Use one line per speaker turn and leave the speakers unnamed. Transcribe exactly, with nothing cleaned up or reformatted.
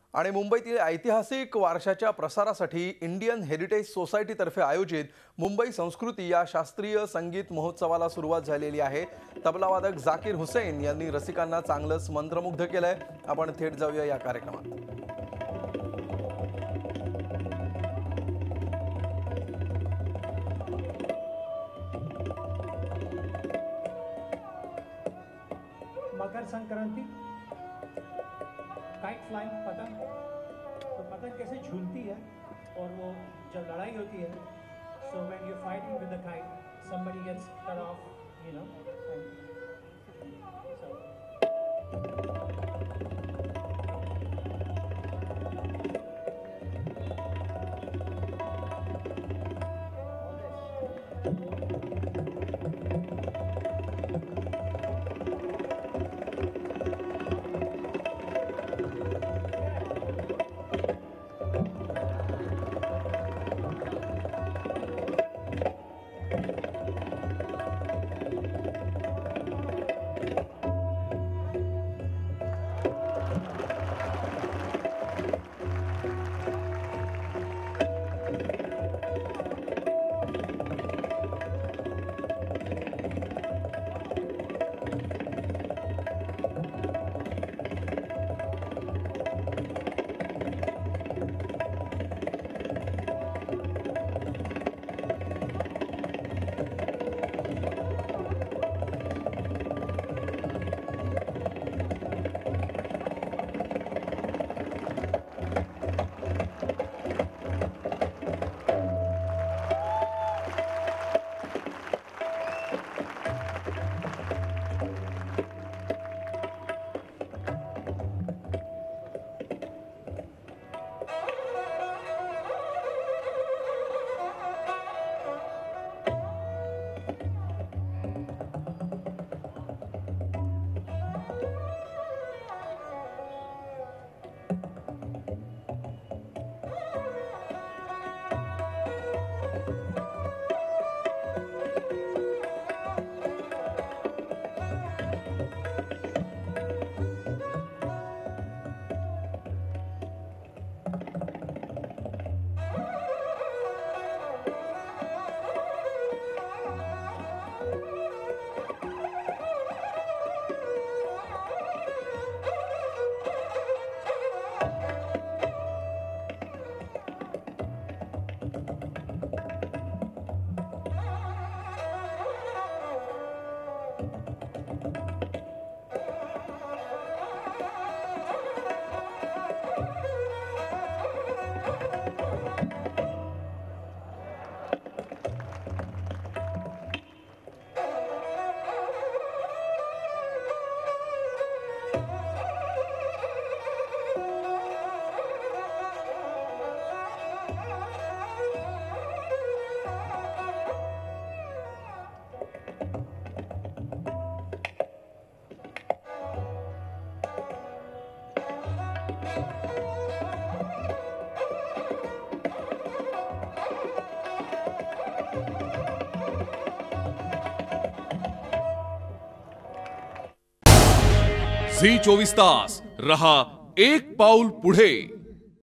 आणि मुंबईतील ऐतिहासिक वारशाच्या प्रसारासाठी इंडियन हेरिटेज सोसायटीतर्फे आयोजित मुंबई संस्कृती या शास्त्रीय संगीत महोत्सवाला सुरुवात झालेली आहे। तबलावादक जाकीर हुसैन यांनी रसिकांना चांगलंच मंत्रमुग्ध केलंय। आपण थेट जाऊया या कार्यक्रमात।
मकर संक्रांति काइट फ्लाइंग पतंग, तो पतंग कैसे झूलती है और वो जब लड़ाई होती है, so when you're fighting with the kite, somebody gets cut off, you know, and so
झी चोवीस तास रहा एक पाऊल पुढे।